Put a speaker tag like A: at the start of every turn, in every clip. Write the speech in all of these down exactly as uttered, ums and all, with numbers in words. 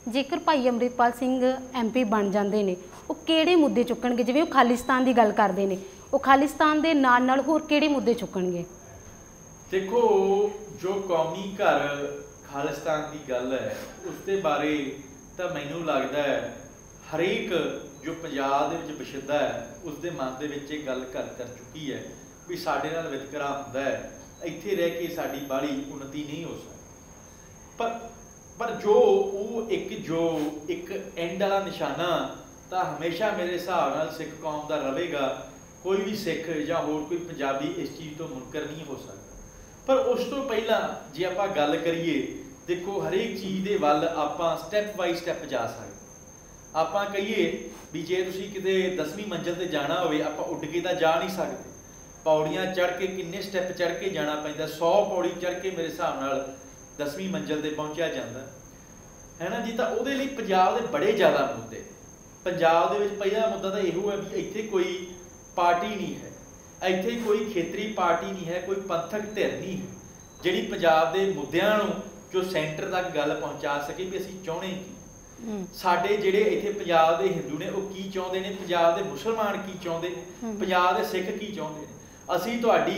A: ਜੇਕਰ ਭਾਈ Amritpal Singh M P ਬਣ ਜਾਂਦੇ ਨੇ, ਉਹ ਕਿਹੜੇ ਮੁੱਦੇ ਚੁੱਕਣਗੇ? ਜਿਵੇਂ ਉਹ ਖਾਲਿਸਤਾਨ ਦੀ ਗੱਲ ਕਰਦੇ ਨੇ, ਉਹ ਖਾਲਿਸਤਾਨ ਦੇ ਨਾਲ ਨਾਲ ਹੋਰ ਕਿਹੜੇ ਮੁੱਦੇ ਚੁੱਕਣਗੇ?
B: देखो, जो कौमी घर खालिस्तान की गल है उसके बारे तो मैनू लगता है हरेक जो पंजाब दे विच बसिंदा है उसके मन दे विच ये गल घर कर चुकी है भी साडे नाल वितकरा हुंदा है, इत्थे रह के साडी बाहली उन्नति नहीं हो सकती। पर पर जो वो एक जो एक एंड वाला निशाना तो हमेशा मेरे हिसाब नाल सिख कौम का रहेगा। कोई भी सिख या होर कोई पंजाबी इस चीज़ तो मुनकर नहीं हो सकता। पर उस तो पहला जे आपां गल करिए, देखो हरेक चीज़ दे वल आपां स्टैप बाई स्टैप जा सकते। आपां कहिए भी जे तुसीं किते दसवीं मंजिल ते जाना होवे, आपां उड़ के तां जा नहीं सकते, पौड़ियां चढ़ के किन्ने स्टैप चढ़ के जाना पैंदा। सौ पौड़ी चढ़ के मेरे हिसाब नाल दसवीं मंजिल ते पहुंचिया जांदा है ना जी। तां उहदे लई पंजाब दे बड़े ज़्यादा मुद्दे। पंजाब दे विच पहला मुद्दा तां इहो है भी इत्थे कोई पार्टी नहीं है, ਇੱਥੇ कोई खेतरी पार्टी नहीं है, कोई पंथक धिर नहीं है ਜਿਹੜੀ ਪੰਜਾਬ ਦੇ ਮੁੱਦਿਆਂ ਨੂੰ ਜੋ ਸੈਂਟਰ ਤੱਕ ਗੱਲ ਪਹੁੰਚਾ ਸਕੇ ਵੀ ਅਸੀਂ ਚਾਹੁੰਦੇ ਕੀ। ਸਾਡੇ ਜਿਹੜੇ ਇੱਥੇ ਪੰਜਾਬ ਦੇ ਹਿੰਦੂ ਨੇ ਉਹ ਕੀ ਚਾਹੁੰਦੇ ਨੇ, ਪੰਜਾਬ ਦੇ ਮੁਸਲਮਾਨ ਕੀ ਚਾਹੁੰਦੇ ਨੇ, ਪੰਜਾਬ ਦੇ ਸਿੱਖ ਕੀ ਚਾਹੁੰਦੇ ਨੇ। ਅਸੀਂ ਤੁਹਾਡੀ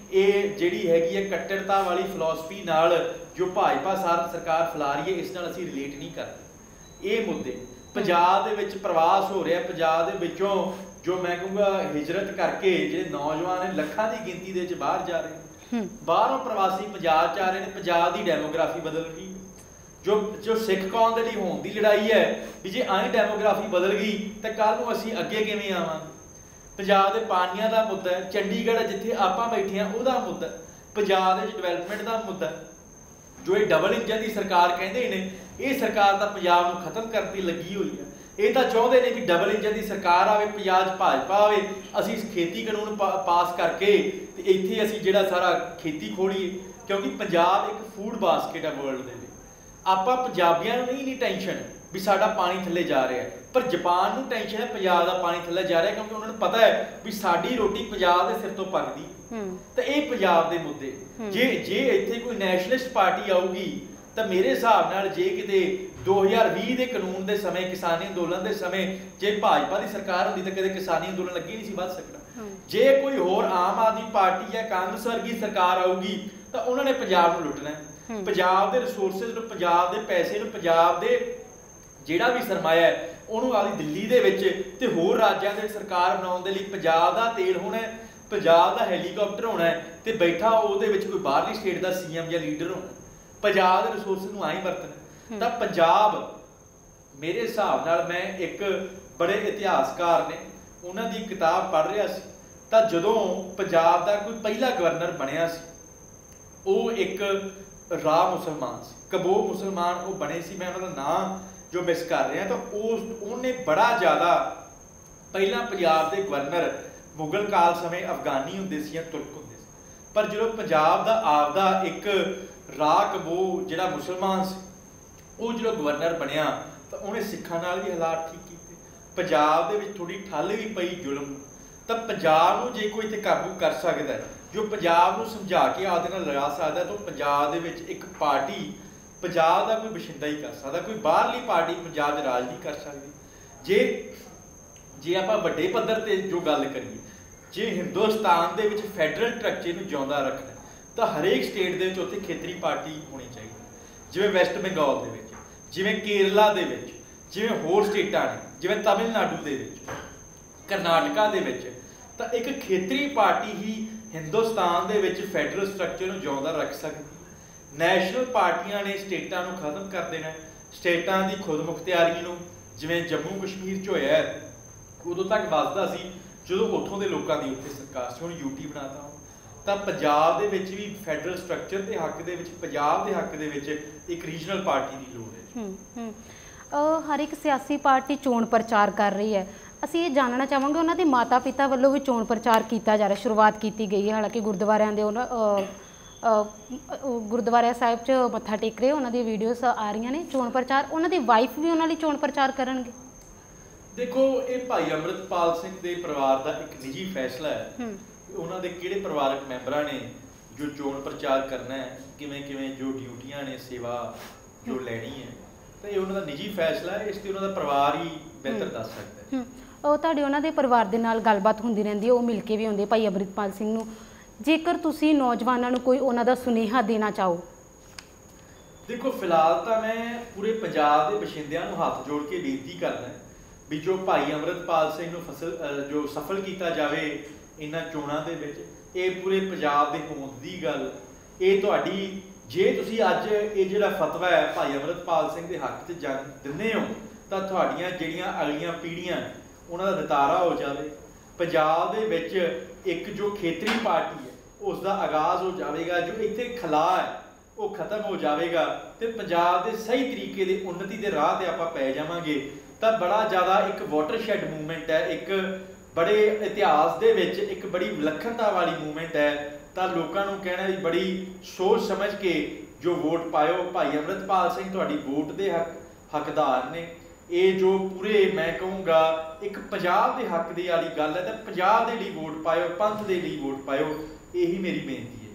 B: ਇਹ ਜਿਹੜੀ ਹੈਗੀ ਹੈ ਕੱਟੜਤਾ ਵਾਲੀ ਫਿਲਾਸਫੀ ਨਾਲ ਜੋ ਭਾਜਪਾ ਸਾਰ ਸਰਕਾਰ ਫੈਲਾ ਰਹੀ ਹੈ ਇਸ ਨਾਲ ਅਸੀਂ ਰਿਲੇਟ ਨਹੀਂ ਕਰਦੇ। ਇਹ ਮੁੱਦੇ ਪੰਜਾਬ ਦੇ ਵਿੱਚ ਪ੍ਰਵਾਸ ਹੋ ਰਿਹਾ, ਪੰਜਾਬ ਦੇ ਵਿੱਚੋਂ जो मैं कहूँगा हिजरत करके जो नौजवान ने लखा की गिनती के बाहर जा रहे, बाहरों प्रवासी पंजाब च आ रहे हैं। पंजाब की डेमोग्राफी बदल गई। जो जो सिख कौम के लिए होने की लड़ाई है भी जे आई डेमोग्राफी बदल गई तो कल को असीं अगे किवें आवांगे। पंजाब के पानियां का मुद्दा है, चंडीगढ़ जिथे आपां बैठे हैं उहदा मुद्दा, पंजाब के डिवेलपमेंट का मुद्दा। जो ये डबल इंजन की सरकार कहते हैं, ये सरकार तो पंजाब को खत्म करती लगी हुई है। ये तो चाहते हैं भी डबल इंजन की सरकार आए, पंजाब भाजपा आए, असीं खेती कानून पा, पास करके ते इत्थे असीं जिहड़ा सारा खेती खोलीए, क्योंकि पंजाब एक फूड बास्केट है वर्ल्ड दे विच। आपां पंजाबियां नूं नहीं नहीं टेंशन भी साडा पानी थल्ले जा रहा है, पर जापान नूं टेंशन है पंजाब दा पानी थल्ले जा रहा है, क्योंकि उन्होंने पता है भी साडी रोटी पंजाब दे सिर तो पकदी। तो ये पंजाब दे मुद्दे जे जे इत्थे कोई नैशनलिस्ट पार्टी आऊगी तो मेरे हिसाब नाल जे किते दो हज़ार भी के कानून के समय किसानी अंदोलन के समय जे भाजपा की सरकार होंदी तो कदे किसानी अंदोलन लगे नहीं सी वध सकदा। जे कोई होर आम आदमी पार्टी या कांग्रेस वर्गी सरकार आऊगी तो उन्होंने पंजाब नूं लुटना है। पंजाब के रिसोर्सिस नूं, पंजाब के पैसे नूं, पंजाब के जिहड़ा भी सरमाया है उहनूं आली दिल्ली दे विच ते होर राज्यां दे सरकार बनाउण दे लई पंजाब दा तेल होना है, पंजाब दा हैलीकाप्टर होना है ते बैठा उहदे विच कोई बाहरली स्टेट दा सी एम या लीडर होना। पंजाब के रिसोर्सिस नूं आहीं वरतना तो पंजाब मेरे हिसाब नाल, मैं एक बड़े इतिहासकार ने उन्हां दी किताब पढ़ रहा सी तां जदों पंजाब दा कोई पहला गवर्नर बनिया सी, वो एक राह मुसलमान सी, कबो मुसलमान वो बने सी। मैं उन्हां दा नाम जो मिस कर रहा तो उस उन्हें बड़ा ज़्यादा पहला पंजाब के गवर्नर मुगल काल समय अफगानी हुंदे सी या तुर्क हुंदे सी, पर जो पंजाब दा आपदा एक राह कबो जिहड़ा मुसलमान सी वो जो गवर्नर बनया तो उन्हें सिखा नाल भी हालात ठीक किए। पंजाब दे विच थोड़ी ठल भी पई जुल्म, तो पंजाब नूं जे कोई इत्थे काबू कर सकदा है, जो पंजाब नूं समझा के आदे नाल लगा सकदा है, तो पंजाब दे विच एक पार्टी पंजाब दा कोई बशिंदा ही कर सकदा, कोई बाहरली पार्टी पंजाब दे राज नहीं कर सकदी। जे जे आपां वड्डे पद्धर ते जो गल करिए, जे हिंदुस्तान दे विच फैडरल स्ट्रक्चर नूं जिउंदा रखना तो हरेक स्टेट दे विच उत्थे खेतरी पार्टी होनी चाहिए। जिवें वैस्ट बंगाल दे विच, जिवें केरला दे विच, जिवें होर स्टेटां ने, जिवें तमिलनाडु दे विच, करनाटका दे विच, तां एक खेतरी पार्टी ही हिंदुस्तान दे विच फैडरल स्ट्रक्चर नूं जिउंदा रख सकदी। नैशनल पार्टियां ने स्टेटां नूं खत्म कर देना, स्टेटां दी खुद मुख्तियारी नूं जिवें जम्मू कश्मीर च होया उदों तक वसदा सी जदों उत्थों दे लोकां दी उत्थे सरकार सी, हुण यूटी बनाता। ਤਾਂ ਪੰਜਾਬ ਦੇ ਵਿੱਚ ਵੀ ਫੈਡਰਲ ਸਟਰਕਚਰ ਦੇ ਹੱਕ ਦੇ ਵਿੱਚ, ਪੰਜਾਬ ਦੇ ਹੱਕ ਦੇ ਵਿੱਚ ਇੱਕ ਰੀਜਨਲ ਪਾਰਟੀ ਦੀ ਲੋੜ ਹੈ। ਹੂੰ
A: ਹੂੰ ਹਰ ਇੱਕ ਸਿਆਸੀ ਪਾਰਟੀ ਚੋਣ ਪ੍ਰਚਾਰ ਕਰ ਰਹੀ ਹੈ। ਅਸੀਂ ਇਹ ਜਾਣਨਾ ਚਾਹਾਂਗੇ ਉਹਨਾਂ ਦੇ ਮਾਤਾ ਪਿਤਾ ਵੱਲੋਂ ਵੀ ਚੋਣ ਪ੍ਰਚਾਰ ਕੀਤਾ ਜਾ ਰਿਹਾ, ਸ਼ੁਰੂਆਤ ਕੀਤੀ ਗਈ ਹੈ। ਹਾਲਾਂਕਿ ਗੁਰਦੁਆਰਿਆਂ ਦੇ ਉਹਨਾਂ ਗੁਰਦੁਆਰਾ ਸਾਹਿਬ 'ਚ ਮੱਥਾ ਟੇਕ ਰਹੇ, ਉਹਨਾਂ ਦੀਆਂ ਵੀਡੀਓਜ਼ ਆ ਰਹੀਆਂ ਨੇ। ਚੋਣ ਪ੍ਰਚਾਰ ਉਹਨਾਂ ਦੀ ਵਾਈਫ ਵੀ ਉਹਨਾਂ ਲਈ ਚੋਣ ਪ੍ਰਚਾਰ ਕਰਨਗੇ।
B: ਦੇਖੋ, ਇਹ ਭਾਈ ਅੰਮ੍ਰਿਤਪਾਲ ਸਿੰਘ ਦੇ ਪਰਿਵਾਰ ਦਾ ਇੱਕ ਨਿੱਜੀ ਫੈਸਲਾ ਹੈ, उन्होंने किहड़े परिवारक मैंबरां ने जो चोण प्रचार करना है, किवें किवें जो ड्यूटियां ने सेवा जो लैनी है, ਤਾਂ ਇਹ ਉਹਨਾਂ ਦਾ ਨਿੱਜੀ ਫੈਸਲਾ ਹੈ, ਇਸ ਤੇ ਉਹਨਾਂ ਦਾ ਪਰਿਵਾਰ ਹੀ ਬਿਹਤਰ ਦੱਸ ਸਕਦਾ ਹੈ।
A: ਹੂੰ ਉਹ ਤੁਹਾਡੇ ਉਹਨਾਂ ਦੇ ਪਰਿਵਾਰ ਦੇ ਨਾਲ ਗੱਲਬਾਤ ਹੁੰਦੀ ਰਹਿੰਦੀ ਹੈ, ਉਹ ਮਿਲ ਕੇ ਵੀ ਆਉਂਦੇ ਭਾਈ ਅੰਮ੍ਰਿਤਪਾਲ ਸਿੰਘ ਨੂੰ। ਜੇਕਰ ਤੁਸੀਂ ਨੌਜਵਾਨਾਂ ਨੂੰ ਕੋਈ ਉਹਨਾਂ ਦਾ ਸੁਨੇਹਾ ਦੇਣਾ ਚਾਹੋ।
B: ਦੇਖੋ ਫਿਲਹਾਲ ਤਾਂ ਮੈਂ ਪੂਰੇ ਪੰਜਾਬ ਦੇ ਬਸ਼ਿੰਦਿਆਂ ਨੂੰ ਹੱਥ ਜੋੜ ਕੇ ਬੇਨਤੀ ਕਰਦਾ ਵੀ ਜੋ ਭਾਈ ਅੰਮ੍ਰਿਤਪਾਲ ਸਿੰਘ ਨੂੰ ਫਸਲ ਜੋ ਸਫਲ ਕੀਤਾ ਜਾਵੇ ਇਹਨਾਂ ਚੋਣਾਂ ਦੇ ਵਿੱਚ, ਇਹ ਪੂਰੇ ਪੰਜਾਬ ਦੇ ਹੋਂਦ ਦੀ ਗੱਲ, ਇਹ ਤੁਹਾਡੀ ਜੇ ਤੁਸੀਂ ਅੱਜ ਇਹ ਜਿਹੜਾ ਫਤਵਾ ਹੈ ਭਾਈ ਅੰਮ੍ਰਿਤਪਾਲ ਸਿੰਘ ਦੇ ਹੱਕ 'ਚ ਜਨ ਦਿੰਦੇ ਹੋ ਤਾਂ ਤੁਹਾਡੀਆਂ ਜਿਹੜੀਆਂ ਅਗਲੀਆਂ ਪੀੜ੍ਹੀਆਂ ਉਹਨਾਂ ਦਾ ਨਿਤਾਰਾ ਹੋ ਜਾਵੇ। ਪੰਜਾਬ ਦੇ ਵਿੱਚ ਇੱਕ ਜੋ ਖੇਤਰੀ ਪਾਰਟੀ ਹੈ ਉਸ ਦਾ ਆਗਾਜ਼ ਹੋ ਜਾਵੇਗਾ, ਜੋ ਇੱਥੇ ਖਲਾਅ ਹੈ ਉਹ ਖਤਮ ਹੋ ਜਾਵੇਗਾ ਤੇ ਪੰਜਾਬ ਦੇ ਸਹੀ ਤਰੀਕੇ ਦੀ ਉન્નਤੀ ਦੇ ਰਾਹ ਤੇ ਆਪਾਂ ਪੈ ਜਾਵਾਂਗੇ। ਤਾਂ ਬੜਾ ਜ਼ਿਆਦਾ ਇੱਕ ਵਾਟਰਸ਼ੈਡ ਮੂਵਮੈਂਟ ਹੈ, ਇੱਕ ਬੜੇ ਇਤਿਹਾਸ ਦੇ ਵਿੱਚ ਇੱਕ ਬੜੀ ਵਿਲੱਖਣਤਾ ਵਾਲੀ ਮੂਵਮੈਂਟ ਹੈ। ਤਾਂ ਲੋਕਾਂ ਨੂੰ ਕਹਿਣਾ ਵੀ ਬੜੀ ਸੋਚ ਸਮਝ ਕੇ ਜੋ ਵੋਟ ਪਾਇਓ, ਭਾਈ ਅੰਮ੍ਰਿਤਪਾਲ ਸਿੰਘ ਤੁਹਾਡੀ ਵੋਟ ਦੇ ਹੱਕ ਹੱਕਦਾਰ ਨੇ। ਇਹ ਜੋ ਪੂਰੇ ਮੈਂ ਕਹੂੰਗਾ ਇੱਕ ਪੰਜਾਬ ਦੇ ਹੱਕ ਦੀ ਵਾਲੀ ਗੱਲ ਹੈ, ਤਾਂ ਪੰਜਾਬ ਦੇ ਲਈ ਵੋਟ ਪਾਇਓ, ਪੰਥ ਦੇ ਲਈ ਵੋਟ ਪਾਇਓ, ਇਹੀ ਮੇਰੀ ਬੇਨਤੀ ਹੈ।